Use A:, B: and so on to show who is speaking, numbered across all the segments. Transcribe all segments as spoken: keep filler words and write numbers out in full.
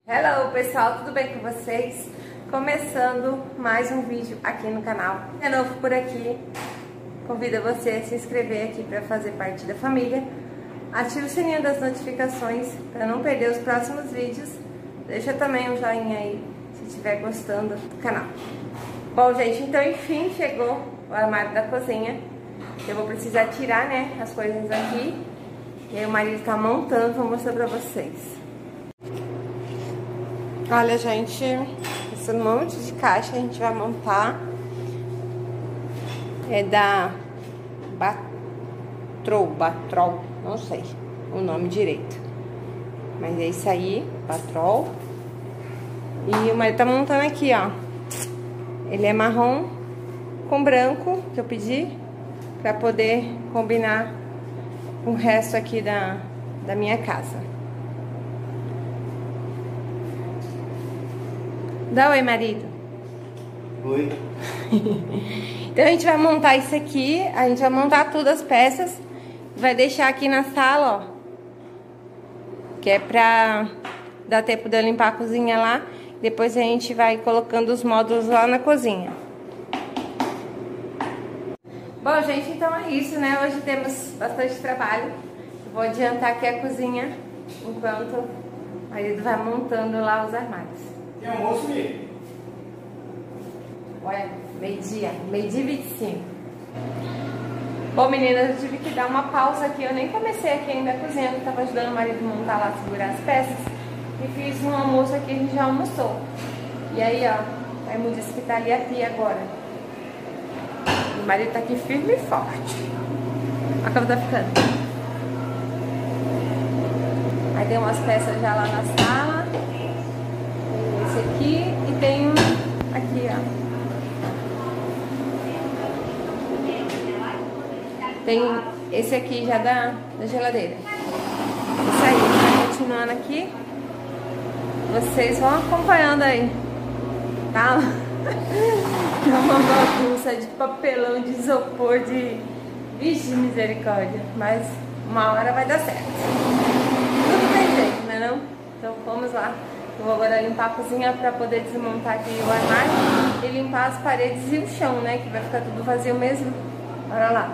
A: Hello pessoal, tudo bem com vocês? Começando mais um vídeo aqui no canal. De novo por aqui, convido você a se inscrever aqui para fazer parte da família. Ative o sininho das notificações para não perder os próximos vídeos. Deixa também um joinha aí se estiver gostando do canal. Bom gente, então enfim chegou o armário da cozinha. Eu vou precisar tirar, né, as coisas aqui. E aí o marido tá montando, vou mostrar pra vocês. Olha gente, esse monte de caixa a gente vai montar. É da Batrol, Batrol, não sei o nome direito. Mas é isso aí, Batrol. E o marido tá montando aqui, ó. Ele é marrom com branco, que eu pedi, pra poder combinar com o resto aqui da, da minha casa. Dá oi, marido.
B: Oi.
A: Então a gente vai montar isso aqui, a gente vai montar todas as peças, vai deixar aqui na sala, ó, que é pra dar tempo de eu limpar a cozinha lá. Depois a gente vai colocando os módulos lá na cozinha. Bom, gente, então é isso, né? Hoje temos bastante trabalho. Vou adiantar aqui a cozinha enquanto o marido vai montando lá os armários.
B: Tem almoço aí?
A: Olha, meio-dia, meio-dia e vinte e cinco. Bom, meninas, eu tive que dar uma pausa aqui. Eu nem comecei aqui ainda a cozinha, eu tava ajudando o marido a montar lá, segurar as peças. E fiz um almoço aqui, a gente já almoçou. E aí, ó, a Emu disse que tá ali a pia agora. O marido tá aqui firme e forte. Olha como tá ficando. Aí tem umas peças já lá na sala. Tem esse aqui e tem um aqui, ó. Tem esse aqui já da, da geladeira. Isso aí, tá continuando aqui. Vocês vão acompanhando aí, tá? É uma bagunça de papelão, de isopor, de... Vixe, misericórdia. Mas uma hora vai dar certo. Tudo tem jeito, né não? Então vamos lá. Eu vou agora limpar a cozinha pra poder desmontar aqui o armário e limpar as paredes e o chão, né? Que vai ficar tudo vazio mesmo. Bora lá.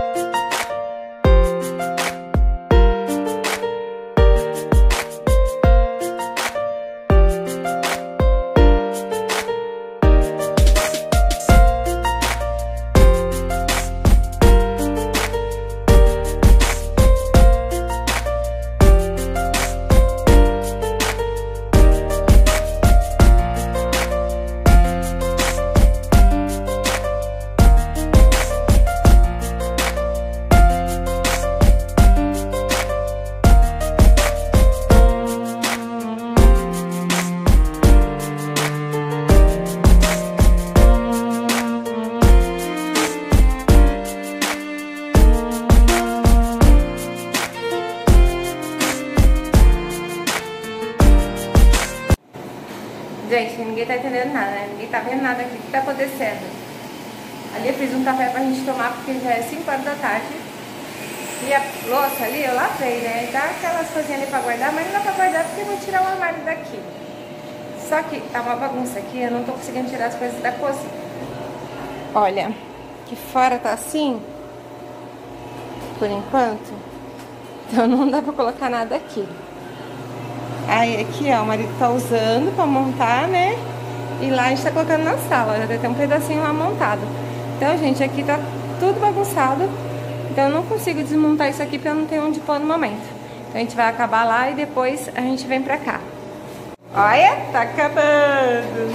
A: Gente, ninguém tá entendendo nada, né? Ninguém tá vendo nada aqui. O que tá acontecendo? Ali eu fiz um café pra gente tomar, porque já é cinco horas da tarde. E a louça ali eu lavei, né? E tá aquelas coisinhas ali pra guardar, mas não dá pra guardar porque eu vou tirar o armário daqui. Só que tá uma bagunça aqui, eu não tô conseguindo tirar as coisas da cozinha. Olha, que fora tá assim, por enquanto. Então não dá pra colocar nada aqui. Aí aqui, ó, o marido tá usando pra montar, né? E lá a gente tá colocando na sala, já tem até um pedacinho lá montado. Então, gente, aqui tá tudo bagunçado. Então eu não consigo desmontar isso aqui porque eu não tenho onde pôr no momento. Então a gente vai acabar lá e depois a gente vem pra cá. Olha, tá acabando.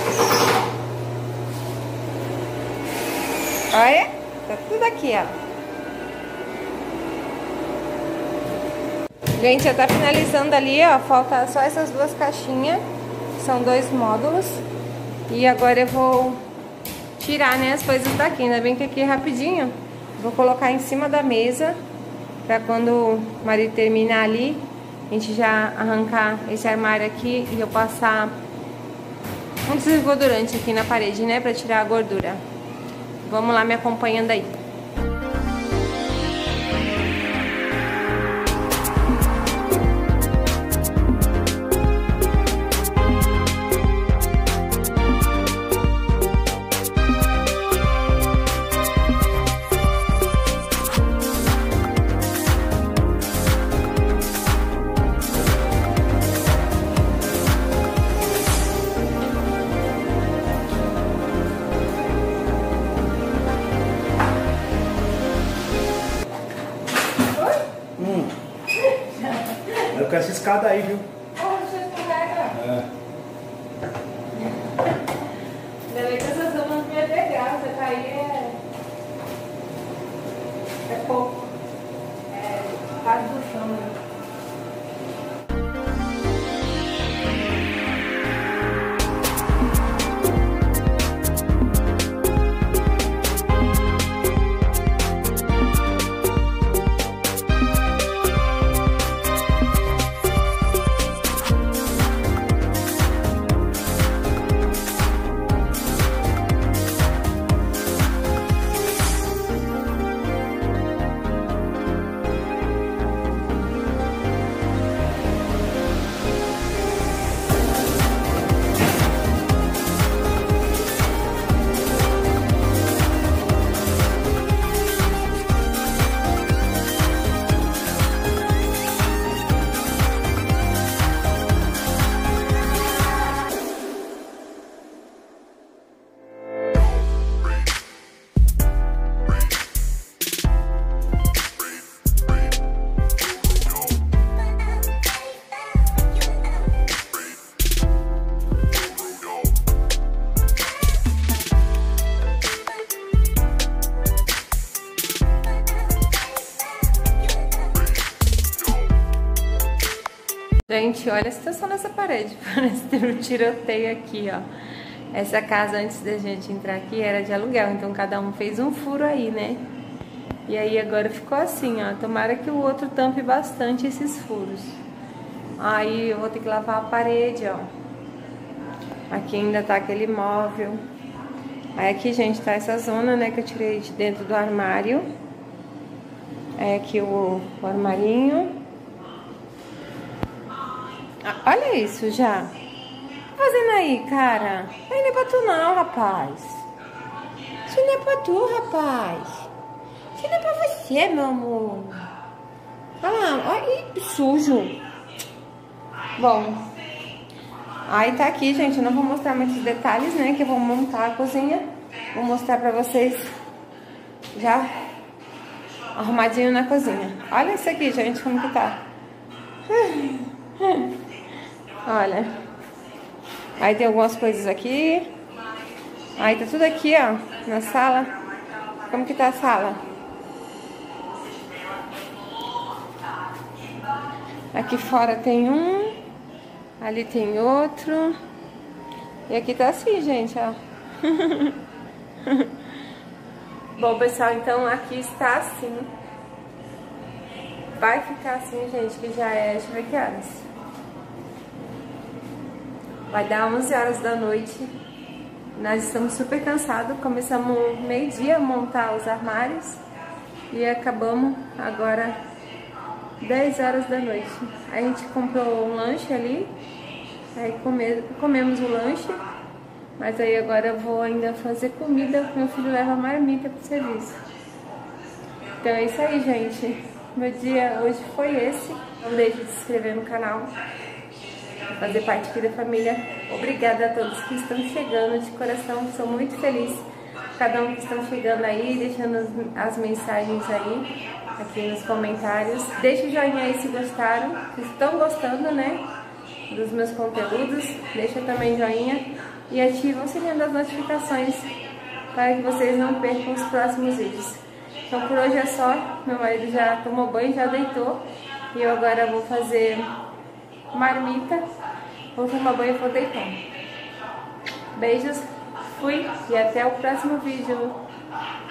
A: Olha, tá tudo aqui, ó. Gente, já tá finalizando ali, ó. Falta só essas duas caixinhas. São dois módulos. E agora eu vou tirar, né, as coisas daqui. Ainda bem que aqui é rapidinho. Vou colocar em cima da mesa. Pra quando o marido terminar ali, a gente já arrancar esse armário aqui e eu passar um desengordurante aqui na parede, né? Pra tirar a gordura. Vamos lá, me acompanhando aí.
B: escada aí, viu?
A: Poxa, escorrega.
B: É.
A: Ainda bem que essas zonas não é degrau, você cair é... é pouco. É quase do chão, né? Gente, olha a situação dessa parede, parece ter um tiroteio aqui, ó. Essa casa, antes da gente entrar aqui, era de aluguel, então cada um fez um furo aí, né? E aí agora ficou assim, ó. Tomara que o outro tampe bastante esses furos. Aí eu vou ter que lavar a parede, ó. Aqui ainda tá aquele móvel. Aí aqui, gente, tá essa zona, né, que eu tirei de dentro do armário. É aqui o, o armarinho. Ah, olha isso já. O que tá fazendo aí, cara? Aí não é pra tu não, rapaz. Isso não é pra tu, rapaz. Isso não é pra você, meu amor. Ah, olha, sujo. Bom. Aí tá aqui, gente. Eu não vou mostrar muitos detalhes, né? Que eu vou montar a cozinha. Vou mostrar pra vocês já arrumadinho na cozinha. Olha isso aqui, gente, como que tá. Olha. Aí tem algumas coisas aqui. Aí tá tudo aqui, ó, na sala. Como que tá a sala? Aqui fora tem um. Ali tem outro. E aqui tá assim, gente, ó. Bom, pessoal, então aqui está assim. Vai ficar assim, gente, que já é... Deixa eu ver que horas. Vai dar onze horas da noite. Nós estamos super cansados. Começamos meio-dia a montar os armários. E acabamos agora dez horas da noite. A gente comprou um lanche ali. Aí come, comemos o lanche. Mas aí agora eu vou ainda fazer comida. Meu filho leva a marmita pro serviço. Então é isso aí, gente. Meu dia hoje foi esse. Não deixe de se inscrever no canal. Fazer parte aqui da família. Obrigada a todos que estão chegando de coração. Sou muito feliz. Cada um que estão chegando aí, deixando as, as mensagens aí, aqui nos comentários. Deixe o joinha aí se gostaram, se estão gostando, né, dos meus conteúdos. Deixa também joinha e ativa o sininho das notificações para que vocês não percam os próximos vídeos. Então por hoje é só. Meu marido já tomou banho, já deitou. E eu agora vou fazer marmita. Vou tomar banho e vou deitar. Beijos, fui e até o próximo vídeo.